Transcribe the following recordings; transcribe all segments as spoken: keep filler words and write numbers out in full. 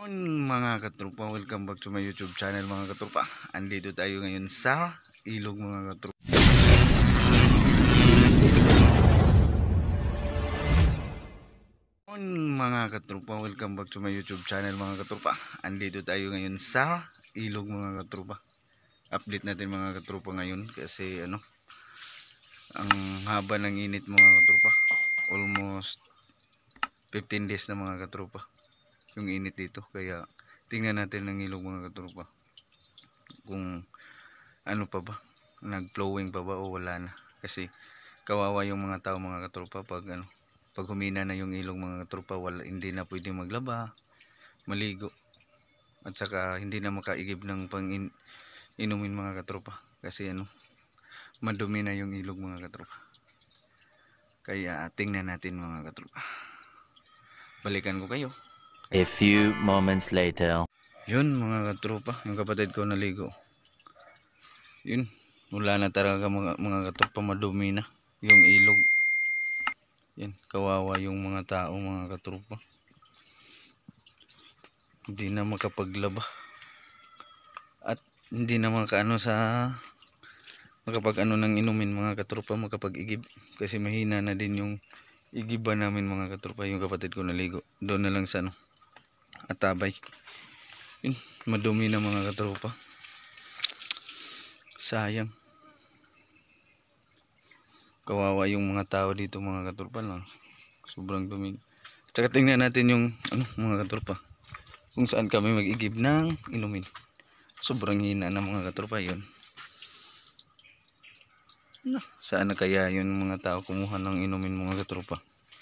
Mga katropa, welcome back to my YouTube channel mga katropa. Andito tayo ngayon sa ilog mga katropa. Mga katropa, welcome back to my YouTube channel mga katropa. Andito tayo ngayon sa ilog mga katropa. Update natin mga katropa ngayon kasi ano, ang haba ng init mga katropa. Almost fifteen days na mga katropa yung init dito, kaya tingnan natin ng ilog mga katropa kung ano pa ba, nag-flowing pa ba o wala na, kasi kawawa yung mga tao mga katropa pag ano, pag humina na yung ilog mga katropa, wala, hindi na pwedeng maglaba, maligo, at saka hindi na makaigib ng pang in, inumin mga katropa kasi ano, madumi na yung ilog mga katropa. Kaya tingnan natin mga katropa, balikan ko kayo. A few moments later. Yun mga katropa, yung kapatid ko naligo. Yun, wala na talaga mga, mga katropa, madumi na yung ilog. Yan, kawawa yung mga tao mga katropa. Hindi na makapaglaba. At hindi na makaano sa makapag ano ng inumin mga katropa, makapag-igib. Kasi mahina na din yung igiba namin mga katropa, yung kapatid ko naligo. Doon na lang sa ano, Atabay. Yun, madumi na mga katropa. Sayang. Kawawa yung mga tao dito mga katropa lang. Sobrang dumi. Tsaka tingnan natin yung ano mga katropa, kung saan kami mag-igib ng inumin. Sobrang hina na mga katropa yun. No, saan na kaya yun mga tao kumuha ng inumin mga katropa?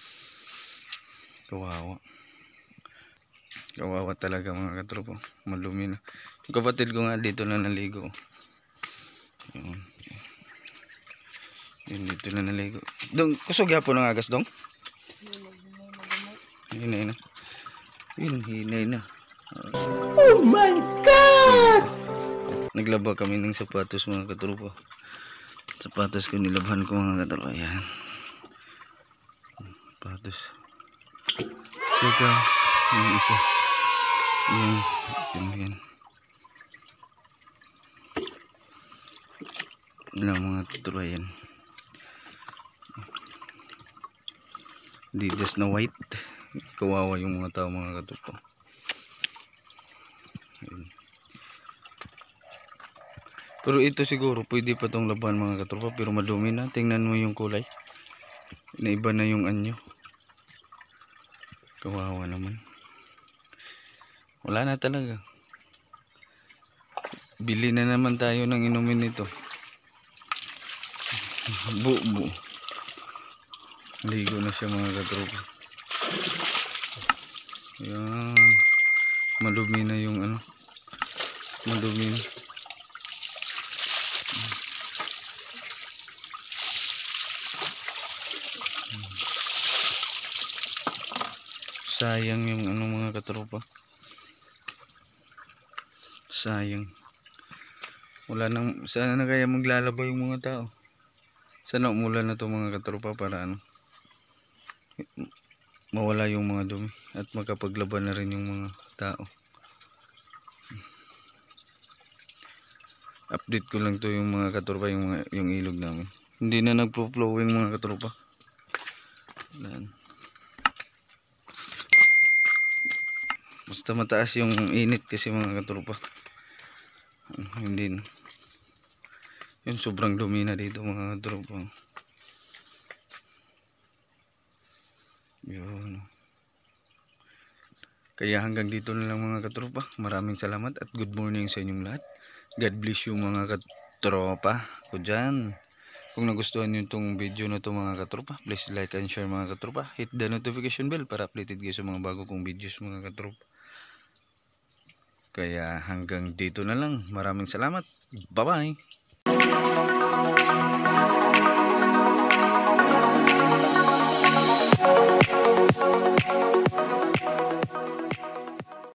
Kawawa. Kawawa talaga mga katropa, malumi na. Yung kapatid ko nga dito na naligo. Yun, yun dito na naligo. Dong, kusog yapon ng agas dong. Hinay na. Yun, hinay na. Oh my God! Naglaba kami ng sapatos mga katropa. Sapatos ko nilabhan ko mga katropa. Ayan. Sapatos. Tsaka yung isa. Yung yan, yan. Ilang mga katropa yan. Didas na white. Kawawa yung mga tao mga katropa. Pero ito siguro pwede pa tong laban mga katropa, pero madumi na. Tingnan mo yung kulay, naiba na yung anyo. Kawawa naman. Wala na talaga. Bili na naman tayo ng inumin nito. Bu bu ligo na siya mga katropa. Yan, madumi na yung ano, madumi na. Sayang yung ano mga katropa, sayang. Wala nang, sana na kaya maglalaba yung mga tao. Sana umulan na to mga katropa para ano, mawala yung mga dumi at makapaglaba na rin yung mga tao. Update ko lang to yung mga katropa, yung, mga, yung ilog namin. Hindi na nagpo-flowing mga katropa. Yan. Basta mataas yung init kasi mga katropa. Hindi na. Yun, sobrang dumi na dito mga katropa. Yun. Kaya hanggang dito na lang mga katropa. Maraming salamat at good morning sa inyong lahat. God bless you mga katropa ko dyan. Kung nagustuhan nyo itong video na to mga katropa, please like and share mga katropa. Hit the notification bell para updated kayo sa mga bago kong videos mga katropa. Kaya hanggang dito na lang. Maraming salamat. Bye bye.